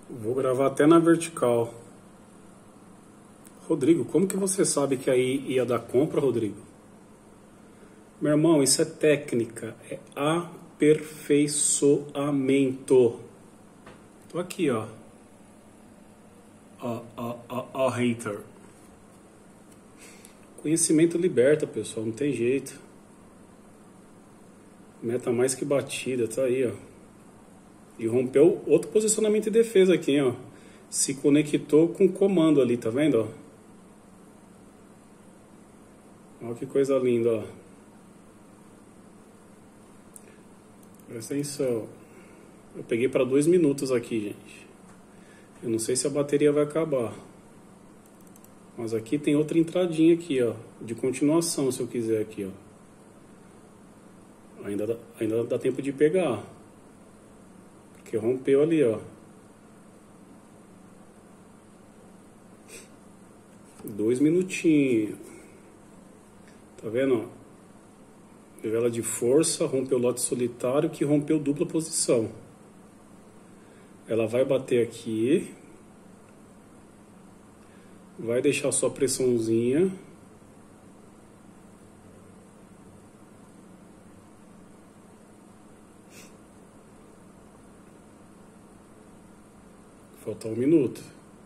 Vou gravar até na vertical. Rodrigo, como que você sabe que aí ia dar compra, Rodrigo? Meu irmão, isso é técnica, é aperfeiçoamento. Tô aqui, ó. Ó, hater. Conhecimento liberta, pessoal, não tem jeito. Meta mais que batida, tá aí, ó. E rompeu outro posicionamento de defesa aqui, ó. Se conectou com o comando ali, tá vendo, ó? Olha que coisa linda, ó. Presta atenção. Eu peguei para 2 minutos aqui, gente. Eu não sei se a bateria vai acabar. Mas aqui tem outra entradinha aqui, ó. De continuação, se eu quiser aqui, ó. Ainda dá tempo de pegar. Porque rompeu ali, ó. 2 minutinhos. Tá vendo, ó? Vela de força, rompeu lote solitário, que rompeu dupla posição. Ela vai bater aqui. Vai deixar sua pressãozinha. Falta 1 minuto.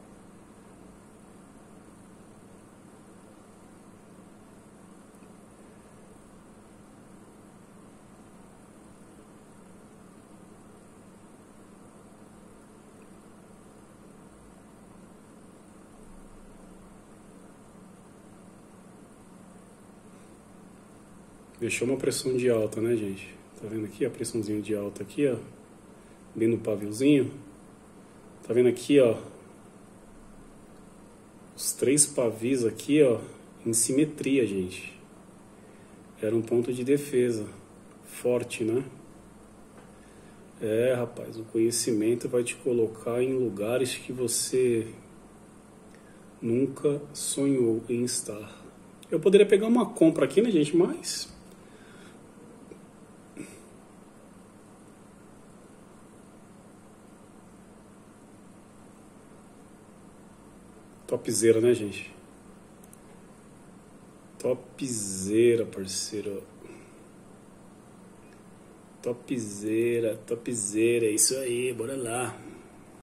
Deixou uma pressão de alta, né, gente? Tá vendo aqui a pressãozinha de alta aqui, ó? Bem no paviozinho. Tá vendo aqui, ó? Os 3 pavis aqui, ó, em simetria, gente. Era um ponto de defesa. Forte, né? É, rapaz, o conhecimento vai te colocar em lugares que você nunca sonhou em estar. Eu poderia pegar uma compra aqui, né, gente? Mas topzera, né, gente? Topzera, parceiro. Topzera, topzera. É isso aí, bora lá.